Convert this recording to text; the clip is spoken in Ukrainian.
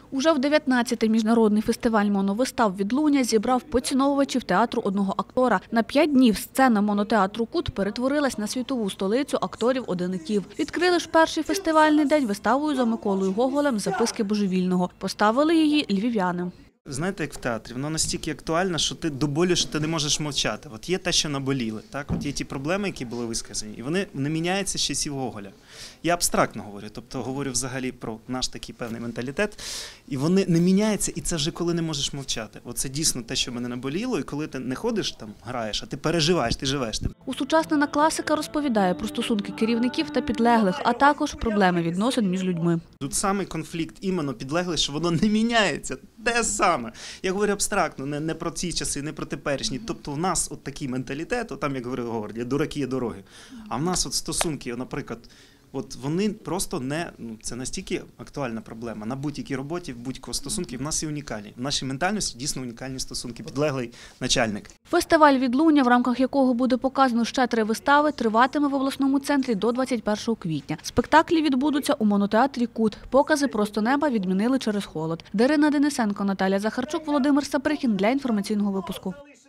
Уже в 19-й міжнародний фестиваль моновистав «Відлуння» зібрав поціновувачів театру одного актора. На 5 днів сцена монотеатру «Кут» перетворилась на світову столицю акторів-одинаків. Відкрили ж перший фестивальний день виставою за Миколою Гоголем «Записки божевільного». Поставили її львів'яни. Знаєте, як в театрі, воно настільки актуально, що ти до болю, що ти не можеш мовчати. От є те, що наболіли, так? От є ті проблеми, які були висказані, і вони не міняються з часів Гоголя. Я абстрактно говорю, тобто говорю взагалі про наш такий певний менталітет, і вони не міняються, і це вже коли не можеш мовчати. Оце дійсно те, що мене наболіло, і коли ти не ходиш там, граєш, а ти переживаєш, ти живеш тим. Усучаснена класика розповідає про стосунки керівників та підлеглих, а також проблеми відносин між людьми. Тут самий конфлікт іменно підлеглий, що воно не міняється. Те саме. Я говорю абстрактно, не про ці часи, не про теперішні. Тобто в нас от такий менталітет, от там, як говорив Говард, є дураки, є дороги. А в нас от стосунки, наприклад, от вони просто не, це настільки актуальна проблема. На будь-якій роботі, в будь-якого стосунки в нас є унікальні. В нашій ментальності дійсно унікальні стосунки. Підлеглий начальник. Фестиваль «Відлуння», в рамках якого буде показано ще 3 вистави, триватиме в обласному центрі до 21 квітня. Спектаклі відбудуться у монотеатрі «Кут». Покази «Просто неба» відмінили через холод. Дарина Денисенко, Наталія Захарчук, Володимир Саприхін для інформаційного випуску.